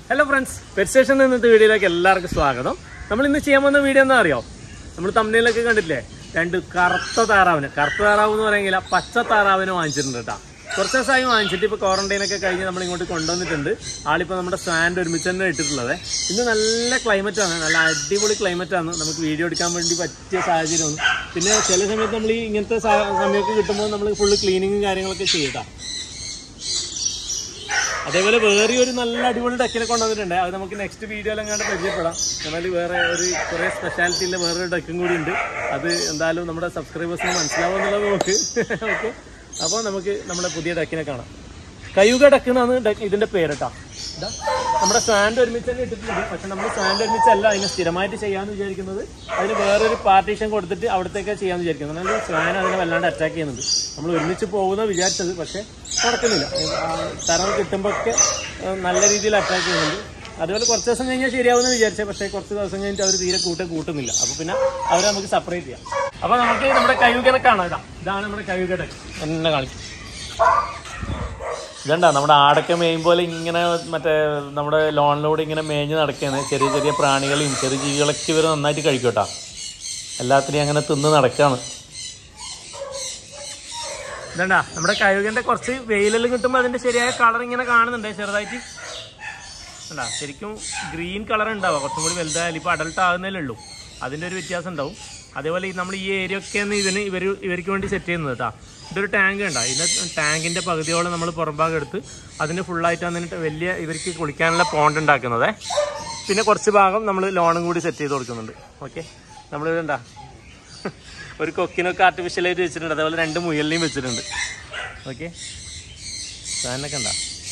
Hello friends, pet station എന്നത്തെ വീഡിയോയിലേക്ക് എല്ലാവർക്കും സ്വാഗതം. നമ്മൾ ഇന്ന് ചെയ്യാൻ പോകുന്ന വീഡിയോ എന്താ അറിയോ? നമ്മൾ തംബ്നെയിലൊക്കെ കണ്ടിട്ടില്ലേ? രണ്ട് കറുത്ത താറാവ് എന്ന് പറയുന്നില്ല, പച്ച താറാവിനെ വാങ്ങിച്ചിട്ടുണ്ട് കേട്ടോ. കുറച്ച് ദിവസമായി വാങ്ങിച്ചിട്ട് ഇപ്പോൾ ക്വാറന്റൈനൊക്കെ കഴിഞ്ഞ് നമ്മൾ ഇങ്ങോട്ട് കൊണ്ടുവന്നിട്ടുണ്ട്. ആളിപ്പോൾ നമ്മുടെ സ്വാൻഡ് ഒരുമിച്ച് തന്നെ ഇട്ടിട്ടുള്ളത്. ഇന്ന് നല്ല ക്ലൈമറ്റാണ്, നല്ല അടിപൊളി ക്ലൈമറ്റാണ്. നമുക്ക് വീഡിയോ എടുക്കാൻ വേണ്ടി പറ്റിയ സാഹചര്യമാണ്. പിന്നെ ചില സമയത്ത് നമ്മൾ ഈ ഇങ്ങനത്തെ സമയമൊക്കെ കിട്ടുമ്പോൾ നമ്മൾ ഫുള്ള് ക്ലീനിങ്ങും കാര്യങ്ങളൊക്കെ ചെയ്യട്ടാ. അതേപോലെ വേറെ ഒരു നല്ല അടിപൊളി ഡക്കിനെ കൊണ്ടുവന്നിട്ടുണ്ട്. അത് നമുക്ക് നെക്സ്റ്റ് വീഡിയോയിൽ എങ്ങാണ്ട് പരിചയപ്പെടാം. എന്നാൽ വേറെ കുറേ സ്പെഷ്യാലിറ്റിയിൽ വേറൊരു ഡക്കും കൂടി ഉണ്ട്. അത് എന്തായാലും നമ്മുടെ സബ്സ്ക്രൈബേഴ്സിന് മനസ്സിലാവുമെന്നുള്ളത് നോക്ക്. ഓക്കെ, അപ്പോൾ നമുക്ക് നമ്മുടെ പുതിയ ഡക്കിനെ കാണാം. കയൂഗ ഡക്ക് എന്നാണ് ഇതിൻ്റെ പേര് കേട്ടോ. നമ്മുടെ സ്വാൻഡ് ഒരുമിച്ച് തന്നെ ഇട്ടിട്ടുണ്ട്. പക്ഷെ നമ്മൾ സ്വാൻഡ് ഒരുമിച്ചല്ല അതിനെ സ്ഥിരമായിട്ട് ചെയ്യാമെന്ന് വിചാരിക്കുന്നത്. അതിന് വേറൊരു പാർട്ടീഷൻ കൊടുത്തിട്ട് അവിടത്തേക്ക് ചെയ്യാമെന്ന് വിചാരിക്കുന്നത്. എന്നാൽ സ്വാൻ അതിനെ വല്ലാണ്ട് അറ്റാക്ക് ചെയ്യുന്നുണ്ട്. നമ്മൾ ഒരുമിച്ച് പോകുന്ന വിചാരിച്ചത്, പക്ഷേ നടക്കുന്നില്ല. തരം കിട്ടുമ്പോഴൊക്കെ നല്ല രീതിയിൽ അറ്റാക്ക് ചെയ്യുന്നുണ്ട്. അതുപോലെ കുറച്ച് ദിവസം കഴിഞ്ഞാൽ ശരിയാവുമെന്ന് വിചാരിച്ചത്, പക്ഷേ കുറച്ച് ദിവസം കഴിഞ്ഞിട്ട് അവർ തീരെ കൂട്ടുന്നില്ല. അപ്പോൾ പിന്നെ അവരെ നമുക്ക് സെപ്പറേറ്റ് ചെയ്യാം. അപ്പോൾ നമുക്ക് നമ്മുടെ കയൂഗനെ കാണാം. ഇതാണ് നമ്മുടെ കയൂഗ ഡക്ക്. എന്നെ കാണിക്കും. ഇതണ്ട നമ്മുടെ ആടൊക്കെ മേയുമ്പോൾ ഇങ്ങനെ മറ്റേ നമ്മുടെ ലോണിലൂടെ ഇങ്ങനെ മേഞ്ഞ് നടക്കുകയാണ്. ചെറിയ ചെറിയ പ്രാണികളെയും ചെറിയ ജീവികളൊക്കെ ഇവർ നന്നായിട്ട് കഴിക്കും കേട്ടോ. എല്ലാത്തിനെയും അങ്ങനെ തിന്ന് നടക്കുകയാണ്. ഇതണ്ട നമ്മുടെ കയൂഗൻ്റെ കുറച്ച് വെയിലെല്ലാം കിട്ടുമ്പോൾ അതിൻ്റെ ശരിയായ കളർ ഇങ്ങനെ കാണുന്നുണ്ട് ചെറുതായിട്ട്. അല്ല ശരിക്കും ഗ്രീൻ കളർ ഉണ്ടാവുക, കുറച്ചും കൂടി വലുതായാലും ഇപ്പോൾ അഡൾട്ട് ആകുന്നതിലേ ഉള്ളൂ. അതിൻ്റെ ഒരു വ്യത്യാസം ഉണ്ടാവും. അതേപോലെ നമ്മൾ ഈ ഏരിയ ഒക്കെയാണ് ഇവർക്ക് വേണ്ടി സെറ്റ് ചെയ്യുന്നത് കേട്ടോ. ഇതൊരു ടാങ്ക് ഉണ്ടാവും. ഇതിൻ്റെ ടാങ്കിൻ്റെ പകുതിയോളം നമ്മൾ പുറംഭാഗം എടുത്ത് അതിന് ഫുള്ളായിട്ട് വന്നിട്ട് വലിയ ഇവർക്ക് കുളിക്കാനുള്ള പോണ്ട് ഉണ്ടാക്കുന്നത്. പിന്നെ കുറച്ച് ഭാഗം നമ്മൾ ലോണും കൂടി സെറ്റ് ചെയ്ത് കൊടുക്കുന്നുണ്ട്. ഓക്കെ, നമ്മളിതുണ്ടാ ഒരു കൊക്കിനൊക്കെ ആർട്ടിഫിഷ്യലായിട്ട് വെച്ചിട്ടുണ്ട്. അതേപോലെ 2 മുയലിനെയും വെച്ചിട്ടുണ്ട്. ഓക്കെ, സാധനമൊക്കെ ഉണ്ടാ.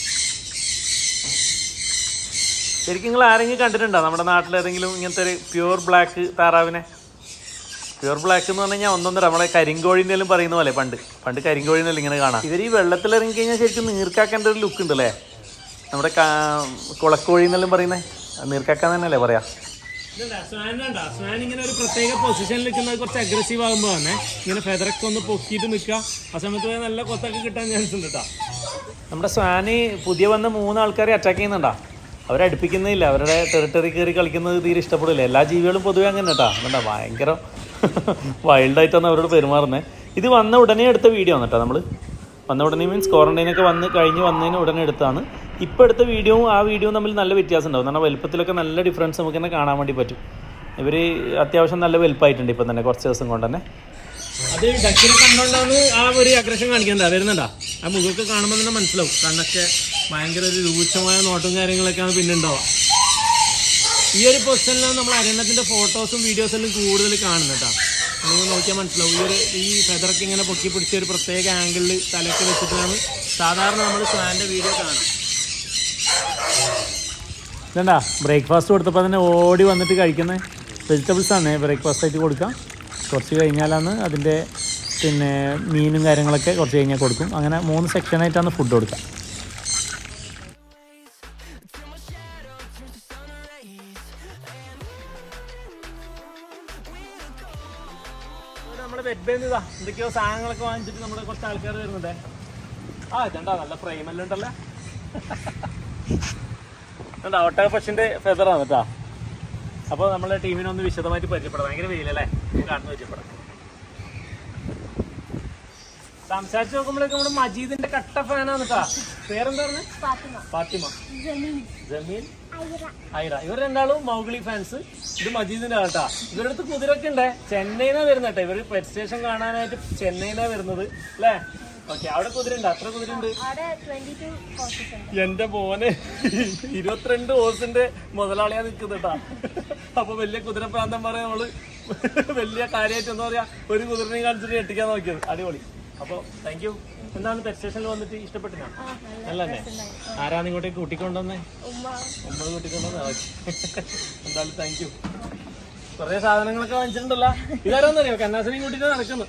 ശരിക്കും നിങ്ങൾ ആരെങ്കിലും കണ്ടിട്ടുണ്ടോ നമ്മുടെ നാട്ടിലേതെങ്കിലും ഇങ്ങനത്തെ ഒരു പ്യൂർ ബ്ലാക്ക് താറാവിനെ? പ്യൂർ ബ്ലാക്ക് എന്ന് പറഞ്ഞു കഴിഞ്ഞാൽ ഒന്നൊന്നര നമ്മളെ കരിങ്കോഴിനെല്ലാം പറയുന്ന പോലെ പണ്ട് കരിങ്കോഴിനെല്ലാം ഇങ്ങനെ കാണാം. ഇവർ ഈ വെള്ളത്തിൽ ഇറങ്ങി കഴിഞ്ഞാൽ ശരിക്കും നീർക്കാക്കേണ്ട ഒരു ലുക്ക് ഉണ്ടല്ലേ. നമ്മുടെ കുളക്കോഴി എന്നെല്ലാം പറയുന്നത് നീർക്കാക്കാൻ തന്നെയല്ലേ പറയാ. സ്വാൻ ഇങ്ങനെ ഒരു പ്രത്യേക പൊസിഷനിൽ നിൽക്കുന്നത് കുറച്ച് അഗ്രസീവ് ആകുമ്പോൾ തന്നെ ഇങ്ങനെ ഫെദറൊക്കെ ഒന്ന് പൊക്കിയിട്ട് നിൽക്കുക. ആ സമയത്ത് പോയാൽ നല്ല കൊത്തൊക്കെ കിട്ടാൻ ചാൻസ് ഉണ്ട് കേട്ടോ. നമ്മുടെ സ്വാന് പുതിയ വന്ന 3 ആൾക്കാരെ അറ്റാക്ക് ചെയ്യുന്നുണ്ടോ? അവരടുപ്പിക്കുന്നില്ല. അവരുടെ ടെറിട്ടറി കയറി കളിക്കുന്നത് തീരെ ഇഷ്ടപ്പെടില്ല. എല്ലാ ജീവികളും പൊതുവെ അങ്ങനെ കേട്ടോ. എന്താ ഭയങ്കര വൈൽഡായിട്ടാണ് അവരോട് പെരുമാറുന്നത്. ഇത് വന്ന ഉടനെ എടുത്ത വീഡിയോ ആണ് കേട്ടോ. നമ്മൾ വന്ന ഉടനെ മീൻസ് ക്വാറന്റൈനൊക്കെ വന്നതിന് ഉടനെ എടുത്താണ്. ഇപ്പോൾ എടുത്ത വീഡിയോവും ആ വീഡിയോവും തമ്മിൽ നല്ല വ്യത്യാസം ഉണ്ടാവും. കാരണം വലുപ്പത്തിലൊക്കെ നല്ല ഡിഫറൻസ് നമുക്ക് തന്നെ കാണാൻ വേണ്ടി പറ്റും. ഇവർ അത്യാവശ്യം നല്ല വലുപ്പമായിട്ടുണ്ട് ഇപ്പം തന്നെ, കുറച്ച് ദിവസം കൊണ്ട് തന്നെ. അത് ഡക്കിനെ കണ്ടുകൊണ്ടാണ് ആ ഒരു അഗ്രഷൻ കാണിക്കുന്നത്. വരുന്നുണ്ടോ? ആ മുഖമൊക്കെ കാണുമ്പോൾ തന്നെ മനസ്സിലാവും. കണ്ണൊക്കെ ഭയങ്കര ഒരു രൂക്ഷമായ നോട്ടും കാര്യങ്ങളൊക്കെയാണ് പിന്നെ ഉണ്ടാവുക. ഈ ഒരു പൊസിഷനിലാണ് നമ്മൾ അരണ്യത്തിൻ്റെ ഫോട്ടോസും വീഡിയോസെല്ലാം കൂടുതൽ കാണുന്നത് കേട്ടോ. നിങ്ങൾ നോക്കിയാൽ മനസ്സിലാവും. ഈ ഫെദറൊക്കെ ഇങ്ങനെ പൊക്കി പിടിച്ച ഒരു പ്രത്യേക ആംഗിളിൽ തലയൊക്കെ വെച്ചിട്ടാണ് സാധാരണ നമ്മൾ സ്വാൻ്റെ വീഡിയോ കാണാം. ഇതണ്ടാ ബ്രേക്ക്ഫാസ്റ്റ് കൊടുത്തപ്പോൾ തന്നെ ഓടി വന്നിട്ട് കഴിക്കുന്നത് വെജിറ്റബിൾസാണ് ബ്രേക്ക്ഫാസ്റ്റ് ആയിട്ട് കൊടുക്കാം. കുറച്ച് കഴിഞ്ഞാലാണ് അതിൻ്റെ പിന്നെ മീനും കാര്യങ്ങളൊക്കെ കുറച്ച് കഴിഞ്ഞാൽ കൊടുക്കും. അങ്ങനെ 3 സെക്ഷനായിട്ടാണ് ഫുഡ് കൊടുക്കുക. നമ്മുടെ ബെഡ് ബേന്ന് ഇതാ എന്തൊക്കെയോ സാധനങ്ങളൊക്കെ വാങ്ങിച്ചിട്ട് നമ്മൾ കുറച്ച് ആൾക്കാർ വരുന്നുണ്ടേ. ഇതണ്ടാ നല്ല ഫ്രെയിമെല്ലാം ഉണ്ടല്ലേ. എന്താ ഒട്ടകപ്പക്ഷിൻ്റെ ഫെദറാണ് കേട്ടോ. അപ്പോൾ നമ്മളെ ടീമിനെ ഒന്ന് വിശദമായിട്ട് പരിചയപ്പെടാം. ഭയങ്കര വെയിലല്ലേ, കാണുന്ന പരിചയപ്പെടാം. സംസാരിച്ച് നോക്കുമ്പോഴേക്കും നമ്മുടെ മജീദിന്റെ കട്ട ഫാനാണ് കേട്ടോ. പേരെന്താ പറഞ്ഞത്? ഫാത്തിമ, ജമീൽ, ഐറ. ഇവർ രണ്ടാളും മൗഗ്ലി ഫാൻസ്. ഇത് മജീദിന്റെ ആട്ടാ. ഇവരുടെ അടുത്ത് കുതിരൊക്കെ ഉണ്ടേ. ചെന്നൈന്നാണ് വരുന്നത് കേട്ടോ. ഇവർ പെറ്റ് സ്റ്റേഷൻ കാണാനായിട്ട് ചെന്നൈന്നാണ് വരുന്നത് അല്ലേ? ഓക്കെ, അവിടെ കുതിരയുണ്ട്. അത്ര കുതിരയുണ്ട്? എന്റെ മോനെ 22 ഹോഴ്സിന്റെ മുതലാളിയാ നിൽക്കുന്നുട്ടാ. അപ്പൊ വലിയ കുതിരപ്രാന്തം പറയാൻ നമ്മള് വലിയ കാര്യമായിട്ട് എന്താ പറയാ, ഒരു കുതിരനെയും കാണിച്ചിട്ട് എട്ടിക്കാൻ നോക്കിയത്. അടിപൊളി. അപ്പോൾ താങ്ക് യു. എന്താണ് പെറ്റ് സ്റ്റേഷനിൽ വന്നിട്ട് ഇഷ്ടപ്പെട്ടില്ല? അല്ലേ? ആരാണ് ഇങ്ങോട്ടേക്ക് കൂട്ടിക്കൊണ്ടുവന്നേ? ഉമ്മ കൂട്ടിക്കൊണ്ടുവന്നേ. എന്തായാലും താങ്ക് യു. കുറേ സാധനങ്ങളൊക്കെ വാങ്ങിച്ചിട്ടുണ്ടല്ലോ. ഇതാരോന്നറിയോ? കന്നാസിനെയും കൂട്ടിട്ട് നടക്കുന്നു.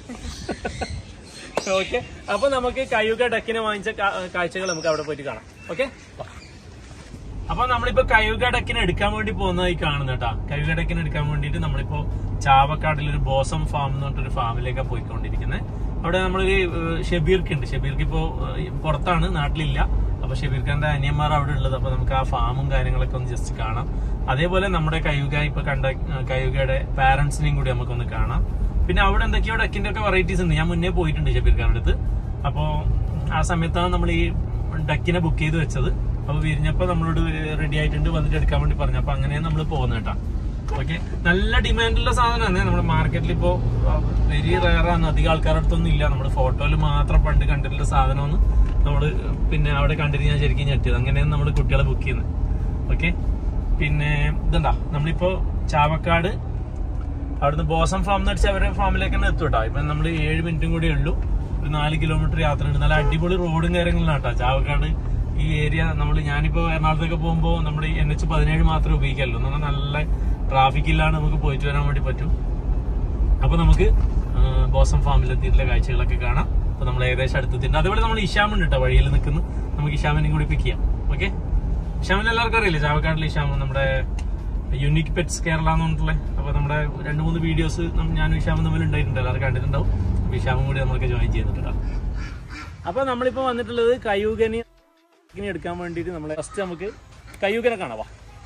ഓക്കെ, അപ്പൊ നമുക്ക് കയൂഗ ഡക്കിനെ വാങ്ങിച്ച കാഴ്ചകൾ നമുക്ക് അവിടെ പോയിട്ട് കാണാം. ഓക്കെ, അപ്പൊ നമ്മളിപ്പോ കയൂഗ ഡക്കിനെ എടുക്കാൻ വേണ്ടി പോകുന്നതായി കാണുന്ന കേട്ടാ. കയൂഗ ഡക്കിനെ എടുക്കാൻ വേണ്ടിയിട്ട് നമ്മളിപ്പോ ചാവക്കാടിലൊരു ബോസം ഫാം എന്ന് പറഞ്ഞിട്ടൊരു ഫാമിലേക്കാണ് പോയിക്കൊണ്ടിരിക്കുന്നത്. അവിടെ നമ്മളൊരു ഷബീർക്ക് ഉണ്ട്. ഷബീർക്ക് ഇപ്പോൾ പുറത്താണ്, നാട്ടിലില്ല. അപ്പോൾ ഷബീർ ഖാന്റെ അനിയന്മാർ അവിടെ ഉള്ളത്. അപ്പോൾ നമുക്ക് ആ ഫാമും കാര്യങ്ങളൊക്കെ ഒന്ന് ജസ്റ്റ് കാണാം. അതേപോലെ നമ്മുടെ കയ്യുക ഇപ്പൊ കണ്ട കയ്യുകയുടെ പാരന്റ്സിനെയും കൂടി നമുക്കൊന്ന് കാണാം. പിന്നെ അവിടെ എന്തൊക്കെയോ ഡക്കിന്റെ ഒക്കെ വെറൈറ്റീസ് ഉണ്ട്. ഞാൻ മുന്നേ പോയിട്ടുണ്ട് ഷബീർ ഖാന്റെ അടുത്ത്. അപ്പോൾ ആ സമയത്താണ് നമ്മൾ ഈ ഡക്കിനെ ബുക്ക് ചെയ്ത് വെച്ചത്. അപ്പോൾ വിരിഞ്ഞപ്പോൾ നമ്മളോട് റെഡി ആയിട്ടുണ്ട് വന്നിട്ട് എടുക്കാൻ വേണ്ടി പറഞ്ഞു. അപ്പോൾ അങ്ങനെയാണ് നമ്മൾ പോകുന്നത് കേട്ടോ. ഓക്കെ, നല്ല ഡിമാൻഡുള്ള സാധനമാണ് നമ്മുടെ മാർക്കറ്റിൽ. ഇപ്പോൾ വെരി റയറാണ്, അധികം ആൾക്കാരുടെ അടുത്തൊന്നും ഇല്ല. നമ്മൾ ഫോട്ടോയിൽ മാത്രം പണ്ട് കണ്ടിട്ടുള്ള സാധനമൊന്നും നമ്മൾ പിന്നെ അവിടെ കണ്ടിട്ട് ഞാൻ ശരിക്കും ഞെട്ടിയത്. അങ്ങനെയാണ് നമ്മൾ കുട്ടികളെ ബുക്ക് ചെയ്യുന്നത്. ഓക്കെ, പിന്നെ ഇതെന്താ നമ്മളിപ്പോ ചാവക്കാട് അവിടുന്ന് ബോസം ഫാം എന്ന് വെച്ചാൽ അവരുടെ ഫാമിലേക്ക് തന്നെ എത്തും കേട്ടോ. ഇപ്പൊ നമ്മൾ 7 മിനിറ്റും കൂടി ഉള്ളൂ. ഒരു 4 കിലോമീറ്റർ യാത്ര ഉണ്ട്. നല്ല അടിപൊളി റോഡും കാര്യങ്ങളിലാണ് കേട്ടോ ചാവക്കാട് ഈ ഏരിയ. ഞാനിപ്പോ എറണാകുളത്തൊക്കെ പോകുമ്പോൾ നമ്മൾ NH17 മാത്രമേ ഉപയോഗിക്കാറുള്ളൂ. എന്നാൽ നല്ല ട്രാഫിക് ഇല്ലാണ്ട് നമുക്ക് പോയിട്ട് വരാൻ വേണ്ടി പറ്റും. അപ്പൊ നമുക്ക് ബോസം ഫാമിലെത്തിയിട്ടുള്ള കാഴ്ചകളൊക്കെ കാണാം. അപ്പൊ നമ്മൾ ഏകദേശം അടുത്തെത്തിയിട്ടുണ്ട്. അതുപോലെ നമ്മൾ ഇഷാമുണ്ട് കേട്ടോ വഴിയിൽ നിൽക്കുന്നു. നമുക്ക് ഇഷാമിനെയും കൂടി പിക്ക് ചെയ്യാം. ഓക്കെ, ഇഷാമിന് എല്ലാവർക്കും അറിയില്ലേ ചാവക്കാടിലെ ഇഷാമ്, നമ്മുടെ യുണീക് പെറ്റ്സ് കേരള എന്ന് പറഞ്ഞിട്ടുള്ള. അപ്പൊ നമ്മുടെ 2-3 വീഡിയോസ് ഞാനും ഇഷാമും തമ്മിൽ ഉണ്ടായിട്ടുണ്ട്, എല്ലാവരും കണ്ടിട്ടുണ്ടാവും. അപ്പൊ ഇഷാമും കൂടി നമുക്ക് ജോയിൻ ചെയ്യുന്നുണ്ട്. അപ്പൊ നമ്മളിപ്പോ വന്നിട്ടുള്ളത് കയ്യൂകനെ എടുക്കാൻ വേണ്ടിയിട്ട് നമ്മളെ ഫസ്റ്റ് നമുക്ക് കയ്യൂകനെ കാണാം.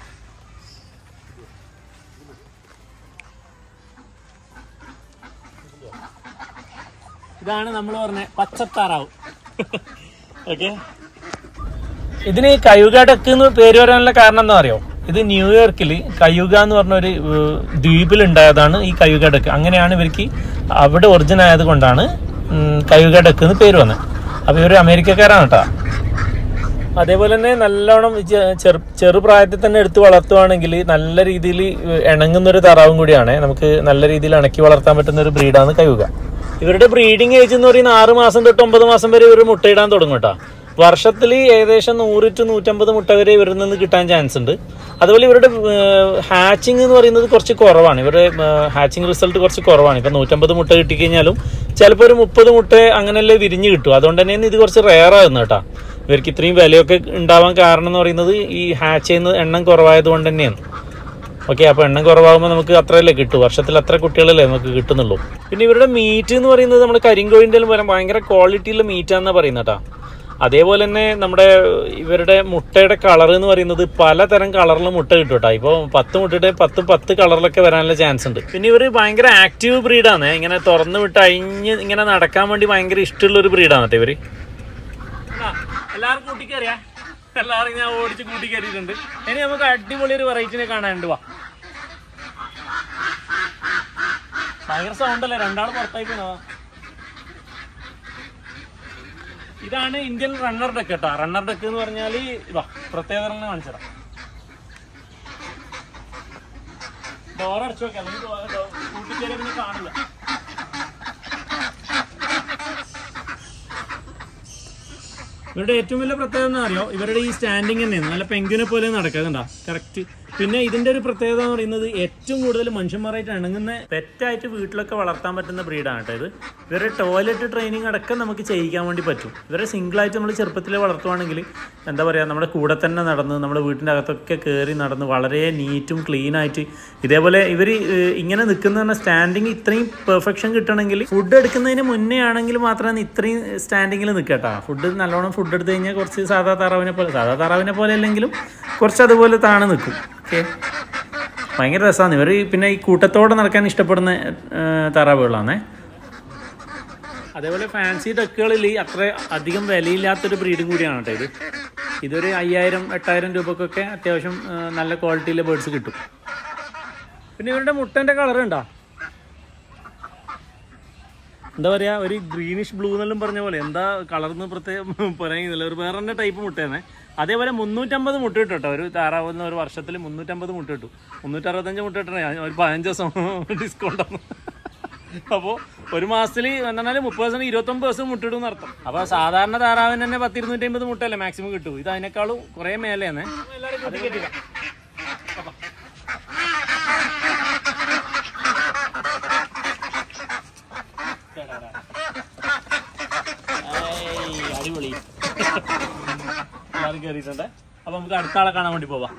ഇതാണ് നമ്മൾ പറഞ്ഞ പച്ചത്താറാവ്. ഓക്കെ, ഇതിന് കയ്യൂഗ ഡക്ക് എന്ന് പേര് വരാനുള്ള കാരണം എന്താ അറിയോ? ഇത് ന്യൂയോർക്കിൽ കയ്യൂഗ എന്ന് പറഞ്ഞ ഒരു ദ്വീപിൽ ഉണ്ടായതാണ് ഈ കയ്യൂഗ ഡക്ക്. അങ്ങനെയാണ് ഇവർക്ക് അവിടെ ഒറിജിൻ ആയത് കൊണ്ടാണ് കയ്യൂഗ ഡക്ക് എന്ന് പേര് വന്നത്. അപ്പൊ ഇവർ അമേരിക്കക്കാരാണ് കേട്ടോ. അതേപോലെ തന്നെ നല്ലോണം ചെറുപ്രായത്തിൽ തന്നെ എടുത്ത് വളർത്തുവാണെങ്കിൽ നല്ല രീതിയിൽ ഇണങ്ങുന്നൊരു താറാവും കൂടിയാണ്. നമുക്ക് നല്ല രീതിയിൽ ഇണക്കി വളർത്താൻ പറ്റുന്ന ഒരു ബ്രീഡാണ് കയ്യൂഗ. ഇവരുടെ ബ്രീഡിംഗ് ഏജ് എന്ന് പറയുന്നത് 6 മാസം തൊട്ട് 9 മാസം വരെ ഇവർ മുട്ടയിടാൻ തുടങ്ങും കേട്ടോ. വർഷത്തിൽ ഏകദേശം 100 to 150 മുട്ട വരെ ഇവരിൽ നിന്ന് കിട്ടാൻ ചാൻസ് ഉണ്ട്. അതുപോലെ ഇവരുടെ ഹാച്ചിങ് എന്ന് പറയുന്നത് കുറച്ച് കുറവാണ്. ഇവരുടെ ഹാച്ചിങ് റിസൾട്ട് കുറച്ച് കുറവാണ്. ഇപ്പം 150 മുട്ട കിട്ടിക്കഴിഞ്ഞാലും ചിലപ്പോൾ ഒരു 30 മുട്ട അങ്ങനെയല്ലേ വിരിഞ്ഞ് കിട്ടും. അതുകൊണ്ട് തന്നെയാണ് ഇത് കുറച്ച് റെയർ ആകുന്നത് കേട്ടോ. ഇവർക്ക് ഇത്രയും വിലയൊക്കെ ഉണ്ടാവാൻ കാരണം എന്ന് പറയുന്നത് ഈ ഹാച്ച് ചെയ്യുന്ന എണ്ണം കുറവായത് കൊണ്ട് തന്നെയാണ്. ഓക്കെ, അപ്പോൾ എണ്ണം കുറവാകുമ്പോൾ നമുക്ക് അത്രയല്ലേ കിട്ടും, വർഷത്തിൽ അത്ര കുട്ടികളല്ലേ നമുക്ക് കിട്ടുന്നുള്ളൂ. പിന്നെ ഇവരുടെ മീറ്റ് എന്ന് പറയുന്നത് നമ്മുടെ കരിങ്കോഴിൻ്റെ വരാൻ ഭയങ്കര ക്വാളിറ്റിയുള്ള മീറ്റാണെന്നാണ് പറയുന്നത് കേട്ടോ. അതേപോലെ തന്നെ നമ്മുടെ ഇവരുടെ മുട്ടയുടെ കളർ എന്ന് പറയുന്നത് പലതരം കളറിൽ മുട്ട കിട്ടും കേട്ടോ. ഇപ്പോൾ 10 മുട്ടയുടെ 10 കളറിലൊക്കെ വരാനുള്ള ചാൻസ് ഉണ്ട്. പിന്നെ ഇവർ ഭയങ്കര ആക്റ്റീവ് ബ്രീഡാണ്. ഇങ്ങനെ തുറന്നു വിട്ട് അഴിഞ്ഞ് ഇങ്ങനെ നടക്കാൻ വേണ്ടി ഭയങ്കര ഇഷ്ടമുള്ളൊരു ബ്രീഡാണ് കേട്ടോ ഇവർ. എല്ലാവരും കൂട്ടിക്കറിയാ, എല്ലാവരും ഞാൻ ഓടിച്ച് കൂട്ടിക്കറിയിട്ടുണ്ട്. ഇനി നമുക്ക് അടിപൊളി ഒരു വെറൈറ്റിനെ കാണാനുണ്ട്. വാ, ഭയങ്കര സൗണ്ടല്ലേ, രണ്ടാളും പുറത്തായി പോണോ. ഇതാണ് ഇന്ത്യൻ റണ്ണർ ഡക്ക് കേട്ടോ. റണ്ണർ ഡക്ക് എന്ന് പറഞ്ഞാൽ ഇതാ പ്രത്യേകത തന്നെ കാണിച്ചതാ. ഡോറടച്ചു നോക്കാം, അല്ലെങ്കിൽ കൂട്ടിക്കയറി പിന്നെ കാണില്ല. ഇവരുടെ ഏറ്റവും വലിയ പ്രത്യേകത എന്ന് അറിയോ, ഇവരുടെ ഈ സ്റ്റാൻഡിങ് തന്നെയാണ്. നല്ല പെൻഗ്വിനെ പോലെ നടക്കുന്നുണ്ടോ കറക്റ്റ്. പിന്നെ ഇതിന്റെ ഒരു പ്രത്യേകത എന്ന് പറയുന്നത് ഏറ്റവും കൂടുതൽ മനുഷ്യന്മാരായിട്ട് ഇണങ്ങുന്ന പെറ്റായിട്ട് വീട്ടിലൊക്കെ വളർത്താൻ പറ്റുന്ന ബ്രീഡാണ് കേട്ടോ ഇത്. ഇവരുടെ ടോയ്ലറ്റ് ട്രെയിനിങ് അടക്കം നമുക്ക് ചെയ്യിക്കാൻ വേണ്ടി പറ്റും. ഇവരെ സിംഗിളായിട്ട് നമ്മൾ ചെറുപ്പത്തിൽ വളർത്തുവാണെങ്കിൽ എന്താ പറയുക, നമ്മുടെ കൂടെ തന്നെ നടന്ന് നമ്മുടെ വീട്ടിൻ്റെ അകത്തൊക്കെ കയറി നടന്ന് വളരെ നീറ്റും ക്ലീനായിട്ട്. ഇതേപോലെ ഇവർ ഇങ്ങനെ നിൽക്കുന്ന പറഞ്ഞാൽ സ്റ്റാൻഡിങ് ഇത്രയും പെർഫെക്ഷൻ കിട്ടണമെങ്കിൽ ഫുഡ് എടുക്കുന്നതിന് മുന്നേ ആണെങ്കിൽ മാത്രമാണ് ഇത്രയും സ്റ്റാൻഡിങ്ങിൽ നിൽക്കുക കേട്ടോ. ഫുഡ് നല്ലോണം ഫുഡ് എടുത്തു കഴിഞ്ഞാൽ കുറച്ച് സാധാ താറാവിനെ പോലെ അല്ലെങ്കിലും കുറച്ച് അതുപോലെ താഴെ നിൽക്കും. ഓക്കെ, ഭയങ്കര രസമാണ് ഇവർ. പിന്നെ ഈ കൂട്ടത്തോടെ നടക്കാൻ ഇഷ്ടപ്പെടുന്ന താറാവുകളാണ്. അതേപോലെ ഫാൻസി ഡക്കുകളിൽ അത്ര അധികം വിലയില്ലാത്തൊരു ബ്രീഡും കൂടിയാണ് കേട്ടോ ഇത്. ഇതൊരു 5000-8000 രൂപക്കൊക്കെ അത്യാവശ്യം നല്ല ക്വാളിറ്റിയിലെ ബേർഡ്സ് കിട്ടും. പിന്നെ ഇവരുടെ മുട്ടൻ്റെ കളർ ഉണ്ടോ, എന്താ പറയുക, ഒരു ഗ്രീനിഷ് ബ്ലൂ എന്നെല്ലാം പറഞ്ഞ പോലെ. എന്താ കളർന്ന് പ്രത്യേകം പറയുന്നില്ല, ഒരു വേറെ തന്നെ ടൈപ്പ് മുട്ടയാണ്. അതേപോലെ 350 മുട്ട കിട്ടും കേട്ടോ. ഒരു താറാവുന്ന ഒരു വർഷത്തിൽ 350 മുട്ട കിട്ടും. 365 മുട്ട കിട്ടണേ, ഒരു 15 ദിവസം ഡിസ്കൗണ്ട് ആണ്. അപ്പോൾ ഒരു മാസത്തിൽ എന്നാൽ 30 29 ദിവസം മുട്ട ഇടും എന്നർത്ഥം. അപ്പോൾ സാധാരണ താറാവിന് തന്നെ 10-250 മുട്ടയല്ലേ മാക്സിമം കിട്ടും. ഇത് അതിനേക്കാളും കുറേ മേലെയാണ്. അടിപൊളി, എല്ലാവരും കയറിയിട്ടുണ്ട്. അപ്പൊ നമുക്ക് അടുത്ത ആളെ കാണാൻ വേണ്ടി പോവാം.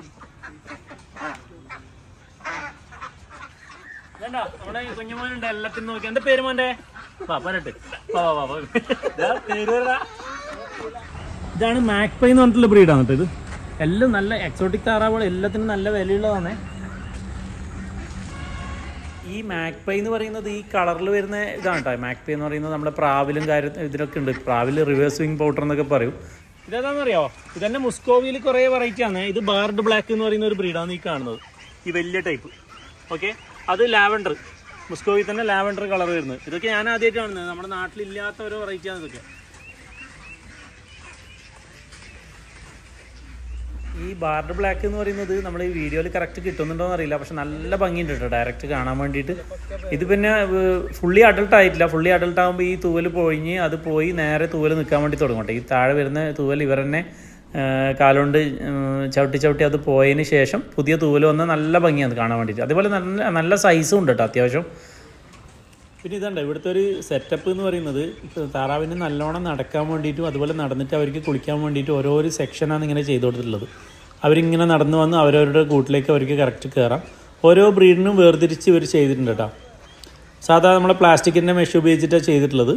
വേണ്ട, നമ്മുടെ കുഞ്ഞുമോനുണ്ട് എല്ലാത്തിനും നോക്കി. എന്താ പേര് മോന്റെ? പറഞ്ഞിട്ട് പേര് ഇതാണ് മാക്പൈ എന്ന് പറഞ്ഞിട്ടുള്ള ബ്രീഡാണ് കേട്ടോ. ഇത് എല്ലാം നല്ല എക്സോട്ടിക് താറാവുകൾ, എല്ലാത്തിനും നല്ല വിലയുള്ളതാണ്. ഈ മാക്പൈ എന്ന് പറയുന്നത് ഈ കളറിൽ വരുന്ന ഇതാണ് കേട്ടോ. മാക്പൈ എന്ന് പറയുന്നത് നമ്മുടെ പ്രാവിലും ഇതിലൊക്കെ ഉണ്ട്. പ്രാവിൽ റിവേഴ്സ് വിങ് പൗഡർ എന്നൊക്കെ പറയും. ഇതേതാണെന്നറിയാമോ? ഇതന്നെ മുസ്കോവിയിൽ കുറേ വെറൈറ്റി ആണ്. ഇത് ബാർഡ് ബ്ലാക്ക് എന്ന് പറയുന്ന ഒരു ബ്രീഡാണ് ഈ കാണുന്നത്, ഈ വലിയ ടൈപ്പ്. ഓക്കെ, അത് ലാവൻഡർ, മുസ്കോവി തന്നെ ലാവൻഡർ കളർ വരുന്നത്. ഇതൊക്കെ ഞാൻ ആദ്യമായിട്ട് കാണുന്നത്, നമ്മുടെ നാട്ടിലില്ലാത്ത ഓരോ വെറൈറ്റിയാണ് ഇതൊക്കെ. ഈ ബാർഡ് ബ്ലാക്ക് എന്ന് പറയുന്നത് നമ്മൾ ഈ വീഡിയോയിൽ കറക്റ്റ് കിട്ടുന്നുണ്ടോ എന്നറിയില്ല, പക്ഷെ നല്ല ഭംഗിയുണ്ട് കേട്ടോ ഡയറക്റ്റ് കാണാൻ വേണ്ടിയിട്ട്. ഇത് പിന്നെ ഫുള്ളി അഡൾട്ട് ആയിട്ടില്ല. ഫുള്ളി അഡൾട്ട് ആകുമ്പോൾ ഈ തൂവൽ പൊഴിഞ്ഞ് അത് പോയി നേരെ തൂവൽ നിൽക്കാൻ വേണ്ടി തുടങ്ങട്ടെ. ഈ താഴെ വരുന്ന തൂവൽ ഇവർ തന്നെ കാലുകൊണ്ട് ചവിട്ടി അത് പോയതിന് ശേഷം പുതിയ തൂവൽ വന്നാൽ നല്ല ഭംഗിയാണ് കാണാൻ വേണ്ടിയിട്ട്. അതുപോലെ നല്ല സൈസും ഉണ്ട് കേട്ടോ അത്യാവശ്യം. പിന്നെ ഇതുണ്ട് ഇവിടുത്തെ ഒരു സെറ്റപ്പ് എന്ന് പറയുന്നത്, താറാവിന് നല്ലോണം നടക്കാൻ വേണ്ടിയിട്ടും അതുപോലെ നടന്നിട്ട് അവർക്ക് കുളിക്കാൻ വേണ്ടിയിട്ടും ഓരോരോ സെക്ഷനാണ് ഇങ്ങനെ ചെയ്തു കൊടുത്തിട്ടുള്ളത്. അവരിങ്ങനെ നടന്നു വന്ന് അവരവരുടെ കൂട്ടിലേക്ക് അവർക്ക് കറക്റ്റ് കയറാം. ഓരോ ബ്രീഡിനും വേർതിരിച്ച് ഇവർ ചെയ്തിട്ടുണ്ട് കേട്ടോ. സാധാരണ നമ്മളെ പ്ലാസ്റ്റിക്കിൻ്റെ മെഷ് ഉപയോഗിച്ചിട്ടാണ് ചെയ്തിട്ടുള്ളത്.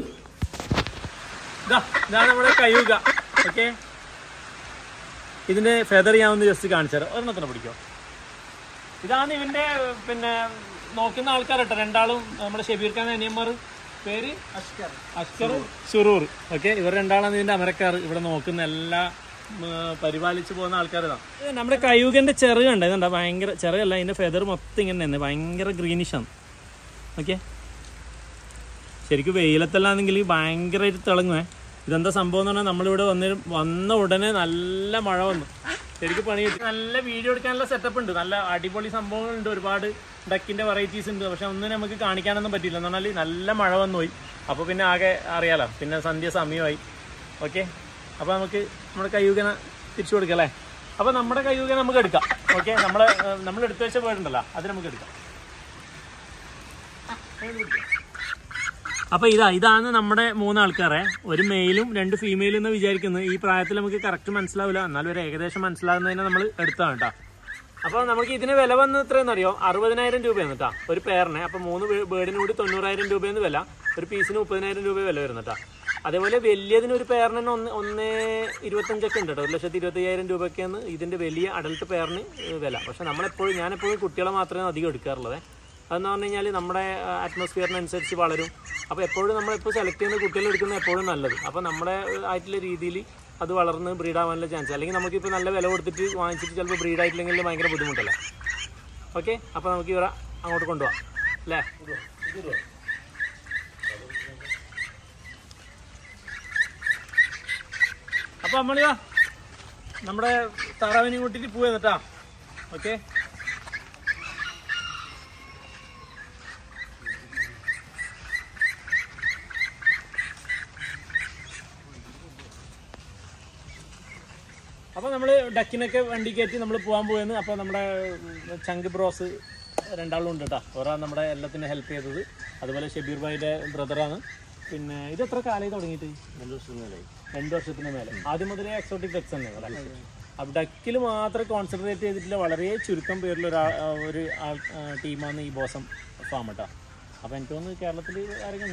ഇതാണ് നമ്മുടെ കയൂക. ഓക്കെ, ഇതിൻ്റെ ഫെദർ ഞാൻ ഒന്ന് ജസ്റ്റ് കാണിച്ചു തരാം. ഒരെണ്ണത്തിനെ പിടിക്കോ. ഇതാണ് ഇവൻ്റെ പിന്നെ നോക്കുന്ന ആൾക്കാർ കേട്ടോ, രണ്ടാളും നമ്മുടെ ഷബീർ ഖാൻ അനിയന്മാർ. പേര് അഷ്കർ ഷുറൂർ. ഓക്കെ, ഇവർ രണ്ടാളാണ് ഇതിൻ്റെ അമരക്കാർ. ഇവിടെ നോക്കുന്ന എല്ലാ പരിപാലിച്ച് പോകുന്ന ആൾക്കാരിതാണ്. നമ്മുടെ കയൂകൻ്റെ ചെറുകുണ്ട്, ഇതുണ്ട ഭയങ്കര ചെറുകല്ല, ഇതിൻ്റെ ഫെദർ മൊത്തം ഇങ്ങനെ തന്നെ ഭയങ്കര ഗ്രീനിഷാണ്. ഓക്കെ, ശരിക്കും വെയിലത്തെല്ലാണെങ്കിൽ ഭയങ്കരമായിട്ട് തിളങ്ങുവേ. ഇതെന്താ സംഭവം എന്ന് പറഞ്ഞാൽ നമ്മളിവിടെ വന്ന ഉടനെ നല്ല മഴ വന്നു, ശരിക്കും പണി കിട്ടി. നല്ല വീഡിയോ എടുക്കാനുള്ള സെറ്റപ്പ് ഉണ്ട്, നല്ല അടിപൊളി സംഭവങ്ങളുണ്ട്, ഒരുപാട് ഡക്കിൻ്റെ വെറൈറ്റീസ് ഉണ്ട്. പക്ഷെ ഒന്നും നമുക്ക് കാണിക്കാനൊന്നും പറ്റില്ല എന്ന് പറഞ്ഞാൽ നല്ല മഴ വന്നു പോയി. അപ്പോൾ പിന്നെ ആകെ അറിയാലോ, പിന്നെ സന്ധ്യ സമയമായി. ഓക്കെ, അപ്പോൾ നമുക്ക് നമ്മുടെ കയ്യൂകനെ തിരിച്ചു കൊടുക്കാം അല്ലേ. അപ്പോൾ നമ്മുടെ കയ്യൂകനെ നമുക്ക് എടുക്കാം. ഓക്കെ, നമ്മൾ എടുത്തു വെച്ച പോയിട്ടുണ്ടല്ലോ, അത് നമുക്ക് എടുക്കാം. അപ്പോൾ ഇതാണ് നമ്മുടെ 3 ആൾക്കാരെ, ഒരു മെയിലും 2 ഫീമെയിലും എന്ന് വിചാരിക്കുന്നത്. ഈ പ്രായത്തിൽ നമുക്ക് കറക്റ്റ് മനസ്സിലാവില്ല, എന്നാലും ഒരു ഏകദേശം മനസ്സിലാകുന്നതിനെ നമ്മൾ എടുത്താണ് കേട്ടോ. അപ്പോൾ നമുക്ക് ഇതിന് വില വന്നത് എത്രയെന്ന് അറിയോ? 60,000 രൂപയാണ് കേട്ടോ ഒരു പെയറിനെ. അപ്പോൾ 3 ബേർഡിന് കൂടി 90,000 രൂപയെന്ന് വില, ഒരു പീസിന് 30,000 രൂപ വില വരുന്നു കേട്ടോ. അതേപോലെ വലിയതിന് ഒരു പെയറിന് 1,25,000 ഉണ്ട് കേട്ടോ. 1,25,000 രൂപയ്ക്കാണ് ഇതിൻ്റെ വലിയ അഡൽട്ട് പെയറിന് വില. പക്ഷെ ഞാനെപ്പോഴും കുട്ടികളെ മാത്രമേ അധികം എടുക്കാറുള്ളത്. അതെന്ന് പറഞ്ഞു കഴിഞ്ഞാൽ നമ്മുടെ അറ്റ്മോസ്ഫിയറിനനുസരിച്ച് വളരും. അപ്പോൾ എപ്പോഴും നമ്മളെപ്പോൾ സെലക്ട് ചെയ്യുന്ന കുട്ടികളെ എടുക്കുന്നത് എപ്പോഴും നല്ലത്. അപ്പോൾ നമ്മുടെ ആയിട്ടുള്ള രീതിയിൽ അത് വളർന്ന് ബ്രീഡാവാനുള്ള ചാൻസ്. അല്ലെങ്കിൽ നമുക്കിപ്പോൾ നല്ല വില കൊടുത്തിട്ട് വാങ്ങിച്ചിട്ട് ചിലപ്പോൾ ബ്രീഡായിട്ടില്ലെങ്കിൽ ഭയങ്കര ബുദ്ധിമുട്ടല്ലേ. ഓക്കെ, അപ്പോൾ നമുക്ക് ഇവരെ അങ്ങോട്ട് കൊണ്ടുപോകാം അല്ലേ. അപ്പോൾ നമ്മളിതാ നമ്മുടെ താറാവിനെ കൂട്ടിയിട്ട് പോവുക കേട്ടോ. ഓക്കെ, അപ്പോൾ നമ്മൾ ഡക്കിനൊക്കെ വണ്ടി കയറ്റി നമ്മൾ പോകാൻ പോയെന്ന്. അപ്പോൾ നമ്മുടെ ചങ്ക് ബ്രോസ് രണ്ടാളും ഉണ്ട് കേട്ടോ. ഒരാൾ നമ്മുടെ എല്ലാത്തിനും ഹെൽപ്പ് ചെയ്തത്, അതുപോലെ ഷബീർ ഭായിയുടെ ബ്രദറാണ്. പിന്നെ ഇത് എത്ര കാലമായി തുടങ്ങിയിട്ട്? 2 വർഷത്തിന് മേലെ. ആദ്യം മുതലേ എക്സോട്ടിക് ഡക്സ് തന്നെ അല്ലേ. അപ്പോൾ ഡക്കിൽ മാത്രം കോൺസെൻട്രേറ്റ് ചെയ്തിട്ടില്ല, വളരെ ചുരുക്കം പേരിലൊരു ടീമാണ് ഈ ബോസം ഫാം കേട്ടോ. അപ്പോൾ എനിക്ക് തോന്നുന്നു കേരളത്തിൽ ആരെങ്കിലും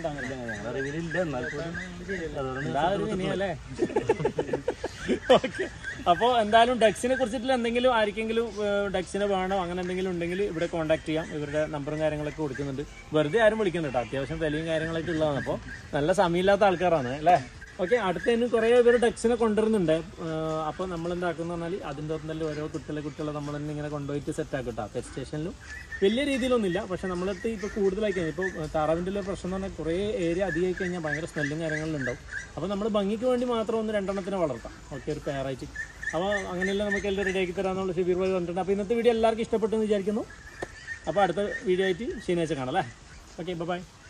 ഉണ്ടാകുന്നില്ല. ഓക്കെ, അപ്പോൾ എന്തായാലും ഡക്സിനെ കുറിച്ചിട്ടുള്ള എന്തെങ്കിലും ആർക്കെങ്കിലും ഡക്സിനെ വേണോ അങ്ങനെ എന്തെങ്കിലും ഉണ്ടെങ്കിൽ ഇവിടെ കോൺടാക്ട് ചെയ്യാം. ഇവരുടെ നമ്പറും കാര്യങ്ങളൊക്കെ കൊടുക്കുന്നുണ്ട്. വെറുതെ ആരും വിളിക്കുന്നുണ്ട്, അത്യാവശ്യം വിലയും കാര്യങ്ങളൊക്കെ ഉള്ളതാണ്. അപ്പോൾ നല്ല സമയമില്ലാത്ത ആൾക്കാരാണ് അല്ലേ. ഓക്കെ, അടുത്തതിന് കുറേ പേര് ഡക്സിനെ കൊണ്ടുവരുന്നുണ്ട്. അപ്പോൾ നമ്മൾ എന്താക്കുന്നു പറഞ്ഞാൽ അതിൻ്റെ തന്നെ ഓരോ കുട്ടികളെ നമ്മൾ തന്നെ ഇങ്ങനെ കൊണ്ടുപോയിട്ട് സെറ്റാക്കും കേട്ടോ. പെറ്റ് സ്റ്റേഷനിലും വലിയ രീതിയിലൊന്നുമില്ല, പക്ഷേ നമ്മളടുത്ത് ഇപ്പോൾ കൂടുതലായി കഴിഞ്ഞാൽ ഇപ്പോൾ താറാവിൻ്റെ ഉള്ള പ്രശ്നം എന്ന് പറഞ്ഞാൽ കുറേ ഏരിയ അധികമായി കഴിഞ്ഞാൽ ഭയങ്കര സ്മെല്ലും കാര്യങ്ങളിലുണ്ടാവും. അപ്പോൾ നമ്മൾ ഭംഗിക്ക് വേണ്ടി മാത്രം 1-2 വളർത്താം. ഓക്കെ, ഒരു പെയറായിട്ട്. അപ്പോൾ അങ്ങനെയല്ല നമുക്ക് എല്ലാം റെഡിയാക്കി തരാമെന്നുള്ള ഷബീർ ഭായി പറഞ്ഞിട്ടുണ്ട്. അപ്പോൾ ഇന്നത്തെ വീഡിയോ എല്ലാവർക്കും ഇഷ്ടപ്പെട്ടെന്ന് വിചാരിക്കുന്നു. അപ്പോൾ അടുത്ത വീഡിയോ ആയിട്ട് ശനിയാഴ്ച കാണാം അല്ലേ. Okay, by.